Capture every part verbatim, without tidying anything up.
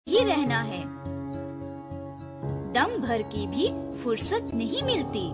ही रहना है। दम भर की भी फुर्सत नहीं मिलती।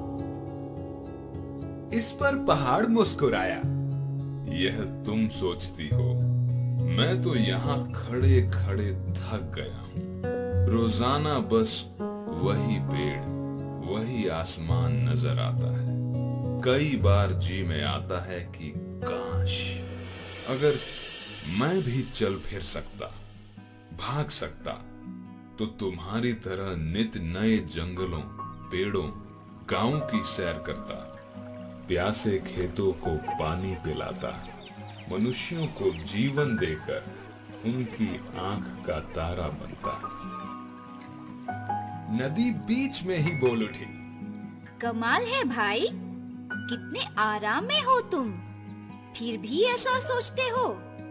इस पर पहाड़ मुस्कुराया। यह तुम सोचती हो, मैं तो यहाँ खड़े खड़े थक गया हूँ। रोजाना बस वही पेड़, वही आसमान नजर आता है। कई बार जी में आता है कि काश अगर मैं भी चल फिर सकता, भाग सकता, तो तुम्हारी तरह नित नए जंगलों, पेड़ों, गांवों की सैर करता, प्यासे खेतों को पानी पिलाता, मनुष्यों को जीवन देकर उनकी आंख का तारा बनता। नदी बीच में ही बोल उठी, कमाल है भाई, कितने आराम में हो तुम, फिर भी ऐसा सोचते हो।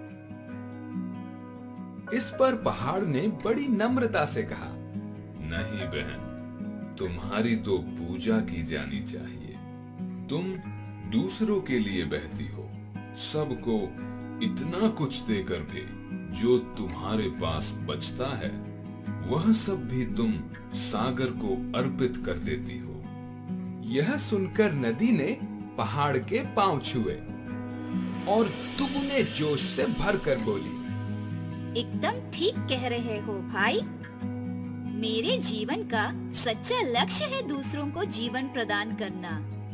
इस पर पहाड़ ने बड़ी नम्रता से कहा, नहीं बहन, तुम्हारी तो पूजा की जानी चाहिए। तुम दूसरों के लिए बहती हो, सबको इतना कुछ देकर भी जो तुम्हारे पास बचता है, वह सब भी तुम सागर को अर्पित कर देती हो। यह सुनकर नदी ने पहाड़ के पांव छुए और दुगने जोश से भरकर बोली, एकदम ठीक कह रहे हो भाई। मेरे जीवन का सच्चा लक्ष्य है दूसरों को जीवन प्रदान करना।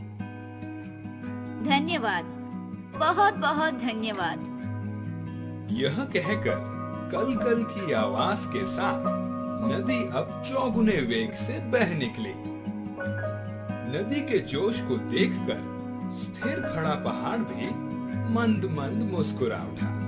धन्यवाद, बहुत बहुत धन्यवाद। यह कहकर कल कल की आवाज के साथ नदी अब चौगुने वेग से बह निकली। नदी के जोश को देखकर स्थिर खड़ा पहाड़ भी मंद मंद मुस्कुरा उठा।